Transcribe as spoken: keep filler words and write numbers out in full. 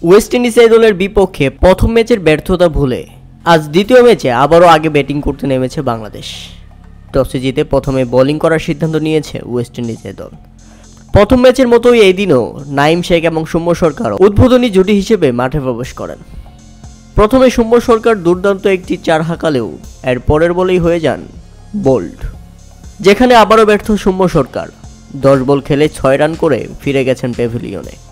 West Indies এই দলের বিপক্ষে প্রথম ম্যাচের ব্যর্থতা ভুলে আজ দ্বিতীয় ম্যাচে আবারও আগে ব্যাটিং করতে নেমেছে বাংলাদেশ। টসে জিতে প্রথমে বোলিং করার সিদ্ধান্ত নিয়েছে ওয়েস্ট ইন্ডিজ এই দল। প্রথম ম্যাচের মতোই এই দিনও নাঈম শেখ এবং সৌম্য সরকার উদ্বোধনী জুটি হিসেবে মাঠে প্রবেশ করেন। প্রথমে সৌম্য সরকার দুর্দান্ত একটি চার হাঁকালেও এর পরের বলেই হয়ে যান বোল্ড, যেখানে আবারও ব্যর্থ সৌম্য সরকার। দশ বল খেলে ছয় রান করে ফিরে গেছেন প্যাভিলিয়নে।